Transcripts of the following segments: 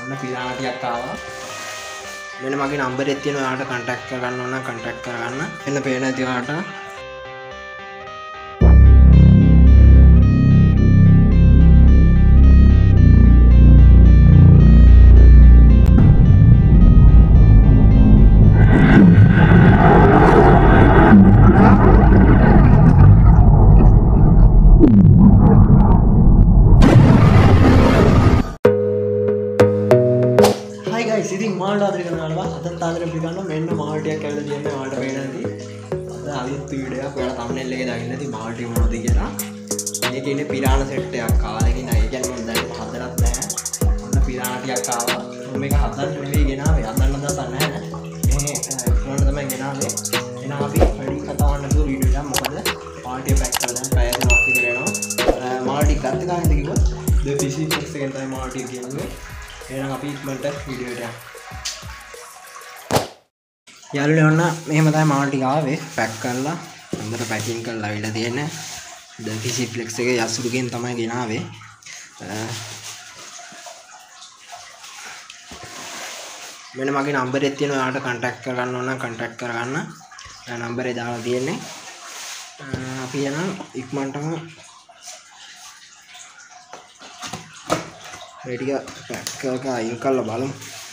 ඔන්න පිරාණ ටිකක් ආවා. මෙන්න මගේ නම්බර් එකේ තියෙන ඔයාලට කන්ටැක්ට් කරගන්න ඕන නම් කන්ටැක්ට් කරගන්න. එන්න පේන ඇති ඔයාලට. ඉතින් මාළු ආදරේ කරනවා අදත් ආදරේ පිළිගන්නවා මෙන්න මාළු ටිකක් ඇවිල්ලා තියෙනවා ඔයාලට පේන ඇති අද අලුත් වීඩියෝ එකක් ඔයාලා thumbnail එකේ දාගෙන ඇති මාළු ටික මොනවද කියලා මේකේ ඉන්නේ පිරාණ සෙට් එකක් ආවා ඒකින් ඒ කියන්නේ මම දැන් හදලත් නැහැ ඔන්න පිරාණ ටිකක් ආවා මම මේක හදන්න නෙවෙයි ගෙනාවේ හදන්න දවසක් නැහැ මේ ෆෝන් තමයි ගෙනාවේ එහෙනම් අපි වැඩි කතාවක් නැතුව වීඩියෝ එකක් මොකද මාළු ටික පැක් කරලා දැන් පැය 3ක් විතර යනවා මාළු ටික ගත්ත ගානද කිව්වොත් thefishkingdom එකෙන් තමයි මාළු ටික කියන්නේ එහෙනම් අපි ඉක්මනට වීඩියෝ එකට යමු යාළුවනේ ඔන්න මෙහෙම තමයි මාළු ටික ආවේ පැක් කරලා හොඳට පැකින් කරලා අවිලා තියෙන thefishkingdom එකේ යසුරුගෙන් තමයි ගෙනාවේ මෙන්න මගේ නම්බර් එකේ තියෙන ඔයාලට කන්ටැක්ට් කරගන්න ඕන නම් කන්ටැක්ට් කරගන්න නම්බරේ දාලා තියෙන්නේ අපි යනවා ඉක්මනටම මේ ටික පැක් කරලා අයින් කරලා බලමු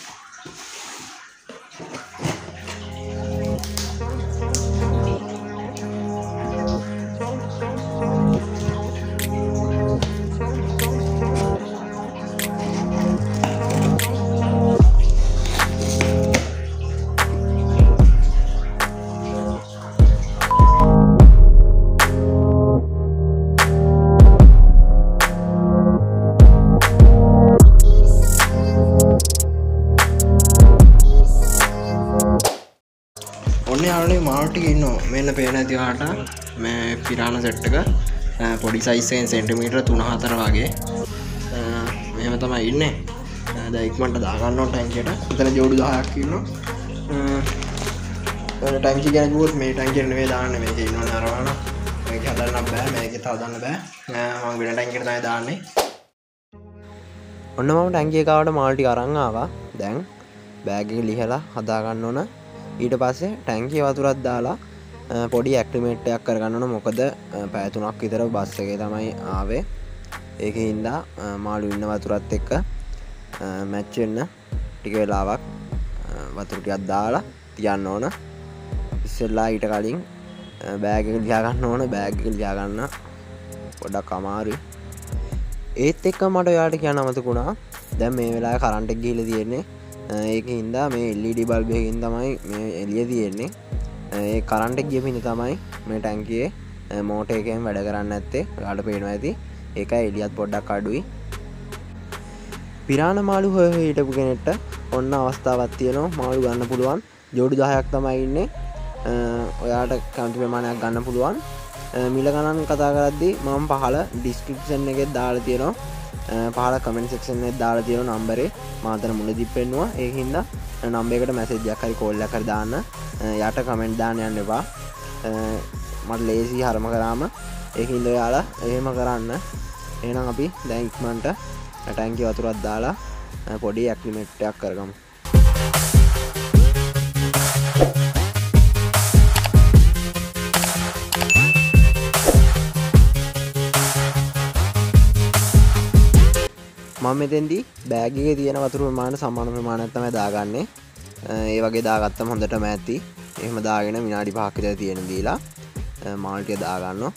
යාළුවනේ මාළු ටික ඉන්නවා මෙන්න පේන ඇති ඔයාලට මේ පිරාණ සෙට් එක පොඩි සයිස් එකෙන් සෙන්ටිමීටර් 3-4 වගේ මෙහෙම තමයි ඉන්නේ දැන් ඉක්මනට දා ගන්න ඕන ටැංකියට එතන ජෝඩු 10ක් ඉන්නවා ටැංකිය ගැන කිව්වොත් මේ ටැංකියට නෙවෙයි දාන්නේ මේකේ ඉන්නවනේ අරවන මේක හදන්න බෑ මේකේ හදන්න බෑ මම වෙන ටැංකියට තමයි දාන්නේ ඔන්න මම ටැංකිය කාවට මාළු ටික අරන් ආවා දැන් බෑග් එක ලිහලා හදා ගන්න ඕන ඊට පස්සේ ටැංකිය වතුරක් දාලා පොඩි ඇක්ටිමේට් එකක් කරගන්න ඕන මොකද පැය 3ක් විතර බස් එකේ තමයි ආවේ ඒකේ හින්දා මාළු ඉන්න වතුරත් එක්ක මැච් වෙන්න ටික වෙලාවක් වතුර ටිකක් දාලා තියන්න ඕන ඉස්සෙල්ලා ඊට කලින් බෑග් එක ලියා ගන්න ඕන බෑග් එක ලියා ගන්න පොඩ්ඩක් අමාරුයි ඒත් එක්ක මට ඔයාලට කියන්න අමතකුණා දැන් මේ වෙලාවේ කරන්ට් එක ගිහිල්ලා තියෙන්නේ ඒකින් හින්දා මේ LED බල්බ් එකකින් තමයි මේ එළිය තියෙන්නේ ඒ කරන්ට් එක ගියපින් තමයි මේ ටැංකියේ මෝටර් එකෙන් වැඩ කරන්නේ නැත්තේ ඔයාලට පේනවා ඇති ඒකයි එළියත් පොඩ්ඩක් අඩුයි පිරාණ මාළු හොය හිටපු කෙනෙක්ට ඔන්න අවස්ථාවක් තියෙනවා මාළු ගන්න පුළුවන් ජෝඩු 10ක් තමයි ඉන්නේ ඔයාලට කැමති ප්‍රමාණයක් ගන්න පුළුවන් මිල ගණන් කතා කරද්දී මම පහළ ඩිස්ක්‍රිප්ෂන් එකේ දාලා තියෙනවා පහල කමෙන්ට් සෙක්ෂන් එකේ දාලා තියෙන නම්බරේ මාතර මුලදී පෙන්නුවා ඒකින්ද නම්බර් එකට මැසේජ් එකක් හරි කෝල් එකක් හරි දාන්න යට කමෙන්ට් දාන්න යන්න එපා මට ලේසි හරම කරාම ඒකින්ද ඔයාලා එහෙම කරන්න එහෙනම් අපි දැන් ඉක්මනට ටැංකිය වතුරක් දාලා පොඩි ඇක්ටිමේට් එකක් කරගමු මම මෙතෙන්දී බෑග් එකේ තියෙන වතුර ප්‍රමාණය සමාන ප්‍රමාණයක් තමයි දාගන්නේ. ඒ වගේ දාගත්තම හොඳටම ඇති. එහෙම දාගෙන විනාඩි 5ක් විතර තියෙන දීලා මාළු ටික දා ගන්නවා.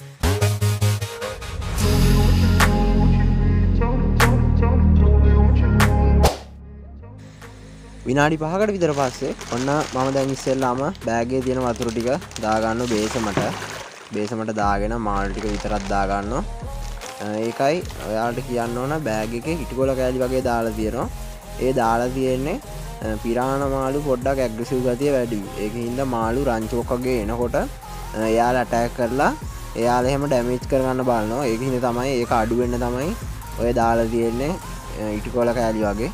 විනාඩි 5කට විතර පස්සේ ඔන්න මම දැන් ඉස්සෙල්ලාම බෑග් එකේ තියෙන වතුර ටික දා ගන්නවා බේසමට දාගෙන මාළු ටික විතරක් දා ගන්නවා. ඒකයි ඔයාලට කියන්න ඕන බෑග් එකේ හිටකොල කෑලි වගේ දාලා තියෙනවා. ඒ දාලා තියෙන්නේ පිරාණ මාළු පොඩ්ඩක් ඇග්‍රෙසිව් ගතිය වැඩි. ඒකින් හින්දා මාළු රංචුවක් වගේ එනකොට එයාලා අටැක් කරලා එයාලා එහෙම ඩැමේජ් කරගන්න බලනවා. ඒකින් හින්දා තමයි ඒක අඩු වෙන්න තමයි ඔය දාලා තියෙන්නේ හිටකොල කෑලි වගේ.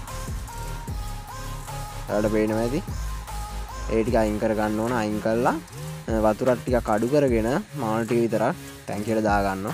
ඔයාලට පේනවා ඇති. ඒ ටික අයින් කරගන්න ඕන. අයින් කරලා වතුරත් ටිකක් අඩු කරගෙන මාළු ටික විතරක් ටැංකියට දා ගන්නවා.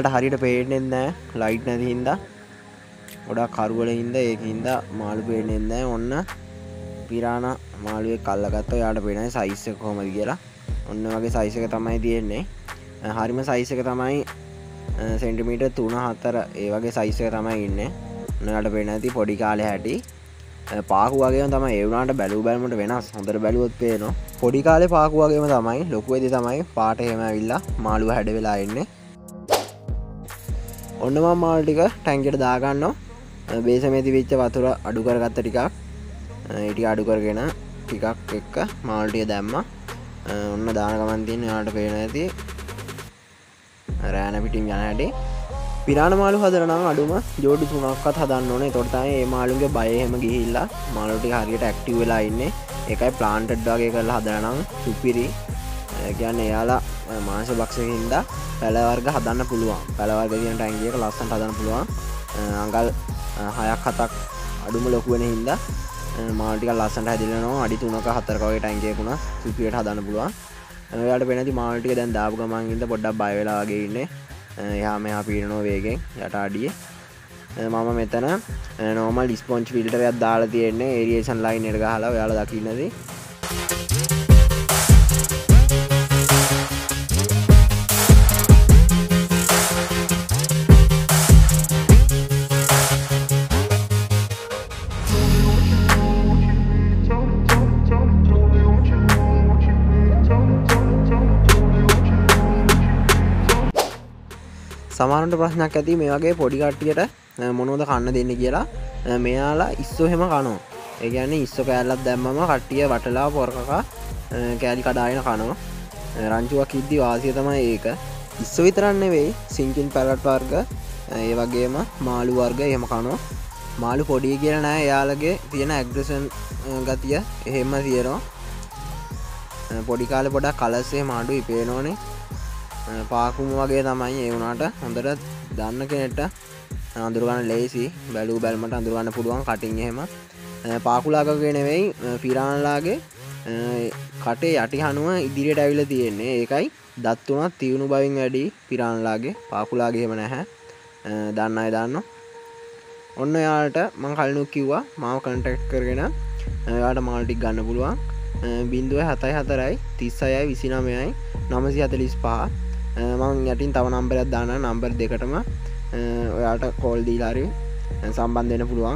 එයාට හරියට පේන්නේ නැහැ ලයිට් නැති හින්දා. ගොඩක් කරුවල හින්දා ඒකින් හින්දා මාළු පේන්නේ නැහැ. ඔන්න පිරානා මාළුවෙක් අල්ලගත්තා. එයාට පේන්නේ සයිස් එක කොහමද කියලා. ඔන්න වගේ සයිස් එක තමයි තියෙන්නේ. හරිම සයිස් එක තමයි සෙන්ටිමීටර් 3-4 ඒ වගේ සයිස් එක තමයි ඉන්නේ. ඔන්න එයාට පේන්නේ නැති පොඩි කාලේ හැටි. පාකු වගේම තමයි. ඒ වුණාට බැලු බැලමට වෙනස්. හොඳට බැලුවොත් පේනවා. පොඩි කාලේ පාකු වගේම තමයි. ලොකු වෙදී තමයි පාට එහෙම ඇවිල්ලා මාළුව හැඩ වෙලා ඉන්නේ. ඔන්න මම මාළු ටික ටැංකියට දාගන්නවා. බේසමේ තිබිච්ච වතුර අඩු කරගත්ත ටිකක්. ඒ ටික අඩු කරගෙන ටිකක් එක්ක මාළු ටික දැම්මා. ඔන්න දාන ගමන් තියෙන ඔයාලට පේන ඇති රෑන පිටින් යන හැටි. පිරාණ මාළු හදලා නම් අඩුම ජෝඩි 3ක්වත් හදන්න ඕනේ. ඒතකොට තමයි මේ මාළුගේ බය එහෙම ගිහිල්ලා මාළු ටික හරියට ඇක්ටිව් වෙලා ඉන්නේ. ඒකයි ප්ලාන්ටඩ් වගේ කරලා හදලා නම් සුපිරි. කියන්නේ එයාලා මාංශ භක්ෂකින්ද පැල වර්ග හදන්න පුළුවන්. පැල වර්ග කියන ටැංකියක ලස්සනට හදන්න පුළුවන්. අඟල් 6ක් 7ක් අඩුම ලොකු වෙන හින්දා මාළු ටික ලස්සනට හැදිලා යනවා. අඩි 3ක 4ක වගේ ටැංකියක උනා සුපිරියට හදන්න පුළුවන්. ඔයාලට පේනදී මාළු ටික දැන් දාපු ගමන් ඉඳ පොඩ්ඩක් බය වෙලා වගේ ඉන්නේ. එහා මෙහා පීනනවා වේගෙන් යට අඩියේ. මම මෙතන normal sponge filter එකක් දාලා තියෙන්නේ aeration line එකට ගහලා ඔයාලා දකින්නදී. සමහරවිට ප්‍රශ්නයක් ඇති මේ වගේ පොඩි කට්ටියට මොනවද කන්න දෙන්නේ කියලා. මෙයාලා ඉස්සෝ හැම කනවා. ඒ කියන්නේ ඉස්සෝ කෑල්ලක් දැම්මම කට්ටිය වටලා පොරකක කෑලි කඩාගෙන කනවා. රංචුවක් ඉද්දි වාසිය තමයි ඒක. ඉස්සෝ විතරක් නෙවෙයි සිංකින් පැරට් වර්ග ඒ වගේම මාළු වර්ග එහෙම කනවා. මාළු පොඩි කියලා නෑ. එයාලගේ තියෙන ඇග්‍රෙෂන් ගතිය එහෙම තියෙනවා. පොඩි කාලේ පොඩක් කලස් එහෙම අඩුයි පේනෝනේ. පාකුම වගේ තමයි. ඒ වුණාට හොඳට දන්න කෙනෙක්ට අඳුර ගන්න ලේසි. බැලු බැලමට අඳුර ගන්න පුළුවන් කටින් එහෙම. පාකුලාගේ නෙවෙයි පිරානලාගේ කටේ යටි හනුව ඉදිරියට ඇවිල්ලා තියෙන්නේ. ඒකයි දත් තුනක් තියුණු බවින් වැඩි පිරානලාගේ. පාකුලාගේ එහෙම නැහැ. දන්න අය දන්නවා. ඔන්න එයාලට මම කලිනුත් කිව්වා මාව කන්ටැක්ට් කරගෙන එයාලට මාළු ටික ගන්න පුළුවන්. 074යි 36යි 29යි 945. මම යටින් තව නම්බරයක් දානවා. නම්බර් දෙකටම ඔයාලට කෝල් දීලා හරි සම්බන්ධ වෙන්න පුළුවන්.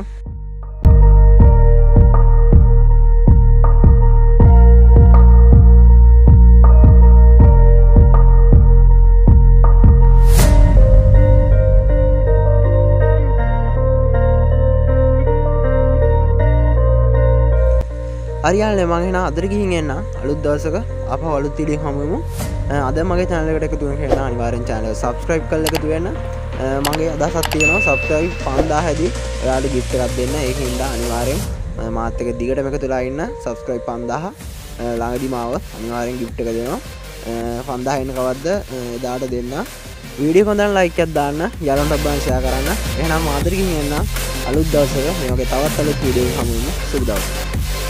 හරියල්නේ මම එහෙනම් අදට ගිහින් එන්න. අලුත් දවසක අපව අලුත් වීඩියෝ හමුවෙමු. අද මගේ channel එකට එකතු වෙන කෙනා අනිවාර්යෙන් channel එක subscribe කරලා එකතු වෙන්න. මගේ අදහසක් තියෙනවා subscribe 5000 දී ඔයාලට gift එකක් දෙන්න. ඒකින්ද අනිවාර්යෙන් මාත් එක්ක දිගටම එකතු වෙලා ඉන්න. subscribe 5000 ළඟදී මාව අනිවාර්යෙන් gift එක දෙනවා. 5000 එන්න කවද්ද එදාට දෙන්න. වීඩියෝ එක හොඳනම් like එකක් දාන්න. යාළුවන්ට බලන්න share කරන්න. එහෙනම් අදට ගිහින් එන්න. අලුත් දවසක මේ වගේ තවත් අලුත් වීඩියෝ හමුවෙමු. සුබ දවසක්.